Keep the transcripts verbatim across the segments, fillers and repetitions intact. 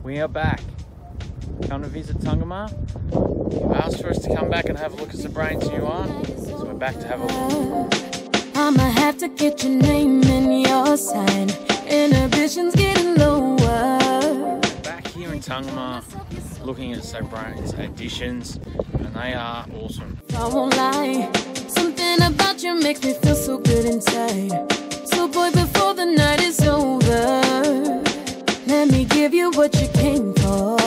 We are back. Come to visit Tungamah. You asked for us to come back and have a look at the Brains new art, so we're back to have a look. I'ma have to get your name in your sign. Inhibitions getting lower. Back here in Tungamah, looking at So Brains editions, and they are awesome. I won't lie, something about you makes me feel so good inside. So boy, before the night is over, let me give you what you came for.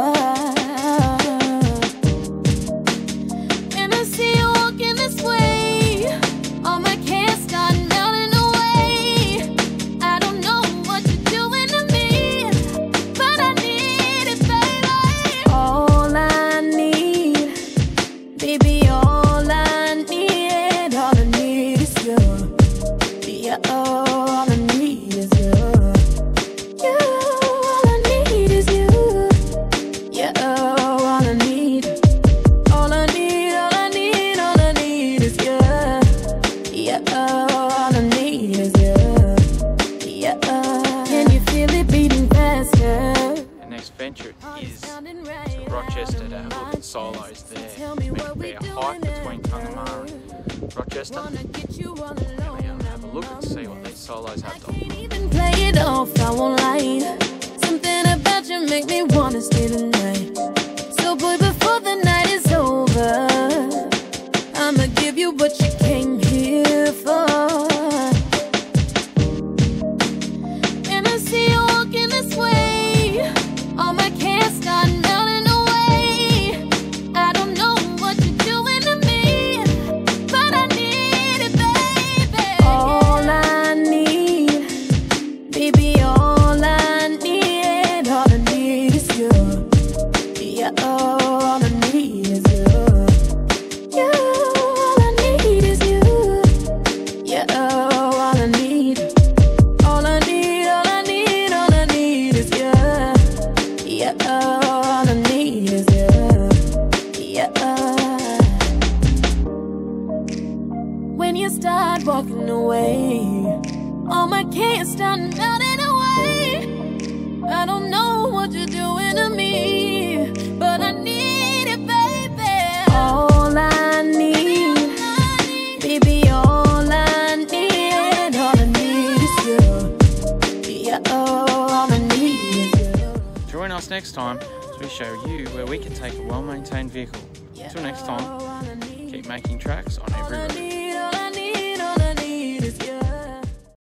When I see you walking this way, all my cares start melting away. I don't know what you're doing to me, but I need it, baby. All I need, baby, all I need, all I need is you. Yeah, all I need is you. Yeah, all I need is you. Yeah, all I need. All I need, all I need, all I need is you. Yeah, all I need is you. Yeah, can you feel it beating faster? The next venture is to Rochester to have a look at Silos there. It's meant to be a hike between Tungamah and Rochester. And we're going to have a look and see what these Silos have to offer. Even play it off, I won't lie. Something about you make me wanna stay the night. So boy, before the night is over, I'ma give you what you came here for. When I see you walking this way, all my cares start melting away. I don't know what you're doing to me, but I need it, baby. All I need, baby, all I need, all I need is you. Yeah, all I need is you. Yeah, all I need is you. Yeah, all I need. All I need, all I need, all I need is you. Yeah, all I need is you. Yeah. When you start walking away, all my cares start melting away. I don't know what you're doing to me, but I need it, baby. All I need, baby, all I need, all I need is you. Yeah, all I need is you. Join us next time as we show you where we can take a well-maintained vehicle. Until next time, keep making tracks on every road.